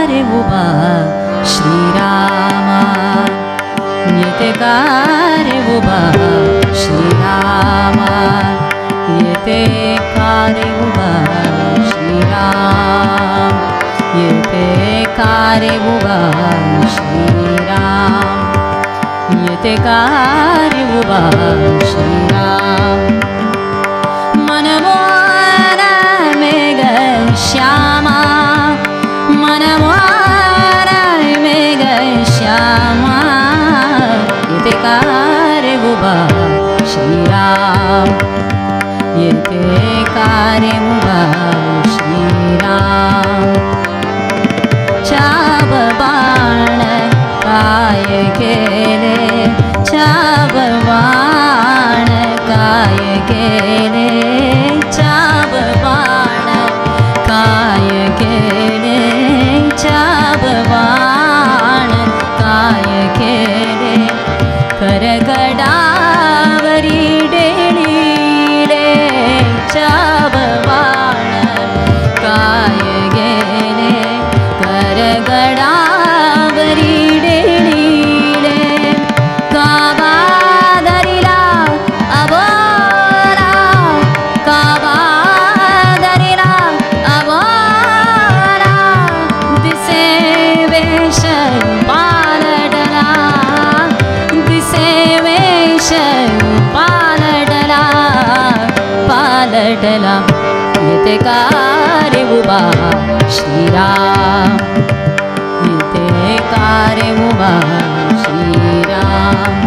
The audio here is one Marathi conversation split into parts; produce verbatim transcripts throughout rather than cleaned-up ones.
रे उभा श्रीरामा, येते का रे उभा श्रीरामा, येते का रे उभा श्रीराम, येते का रे उभा श्रीराम, येते का रे उभा श्रीराम. मनमोहन मेघ श्यामा, मनमोहन मेघ श्यामा, येते का रे उभा श्रीराम, येते का रे उभा श्रीराम. छाव बाण काय केले, छाव बाण काय केले, छाव बाण काय केले, छाव बाण काय केले. करगडावरी डेळीले छाव बाण काय गेले, करगडावरी डेळीले. काबा दरिला अबोला, काबा दरिला अबोला, दिसे वेश पालटला, दिसे वेश पालटला, पालटला. येते का रे उभा श्रीराम, येते का रे उभा श्रीराम.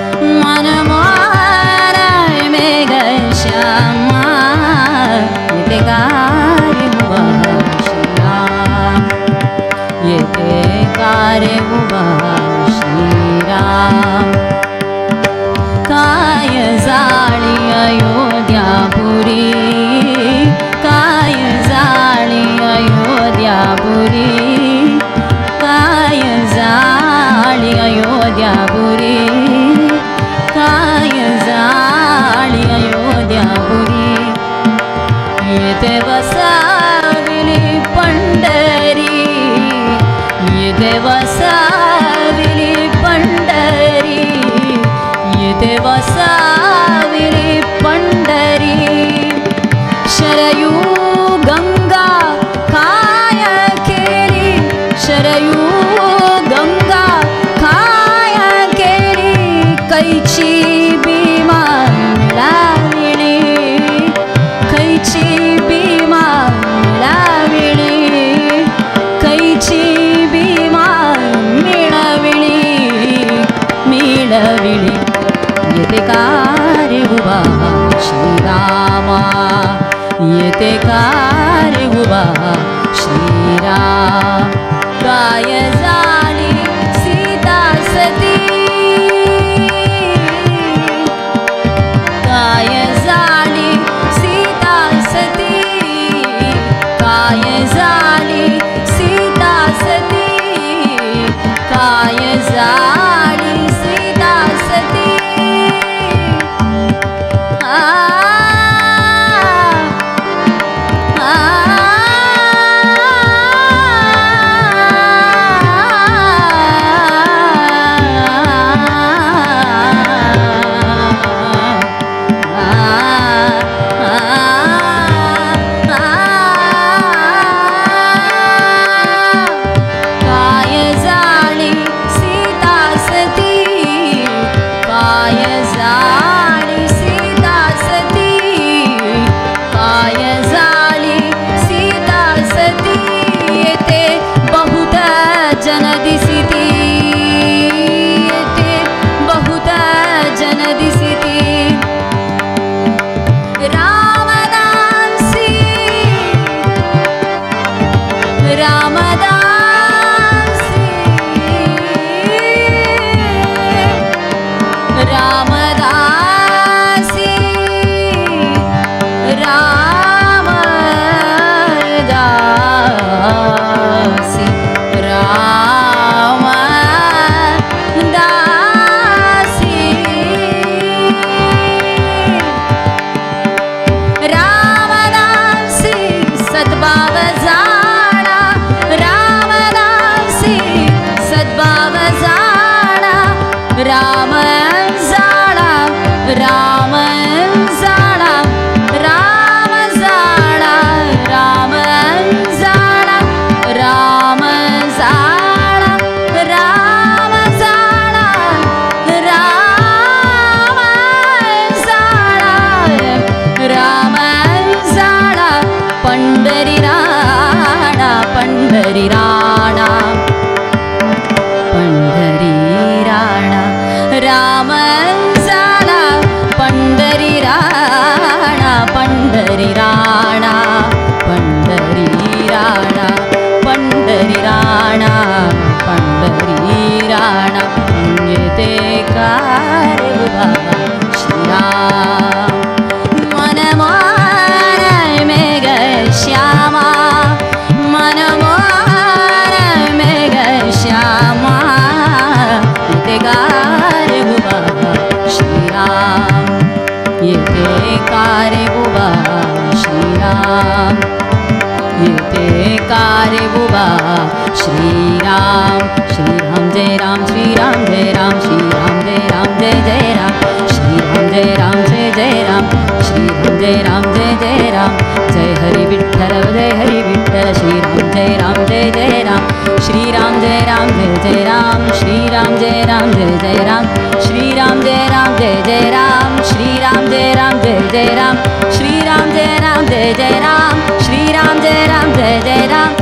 मनमोहन मेघ श्यामा, येते का रे उभा श्रीराम, येते का रे उभा श्रीराम. काय जाळी अयोध्यापुरी, काय जाळी अयोध्यापुरी, काय जाळी अयोध्यापुरी, काय जाळी अयोध्यापुरी. येते वसाविली पंढरी, येते वसाविली पंढरी, येते वसाविली पंढरी. शरयू गंगा काय केली, शरयू गंगा काय केली, कैची भीमा मिळाविली, कैची भीमा मिळाविली, कैची भीमा मिळविली, मिळविली. येते का रे उभा श्रीरामा, येते का रे उभा श्रीराम. काय झाली सीता सती, काय झाली सीता सती, काय झाली सीता सती, काय झाली सीता सती. आ पंढरी राणा पंढरी राणा पंढरी राणा पंढरी राणा येते का रे उभा श्रीराम मनमोहन मेघ श्यामा मनमोहन मेघ श्यामा येते का रे उभा श्रीराम येते का रे उभा श्रीराम येते का रे उभा श्रीराम श्रीराम जय राम श्रीराम जय राम श्रीराम जय राम जय जय राम श्रीराम जय राम जय जय राम श्रीराम जय राम जय जय राम जय हरि विठ्ठल जय हरि विठ्ठल श्रीराम जय राम जय जय राम श्रीराम जय राम जय जय राम श्रीराम जय राम जय जय राम श्रीराम जय राम जय जय राम श्रीराम जय राम जय जय राम श्रीराम जय राम जय जय राम श्रीराम जय राम जय जय राम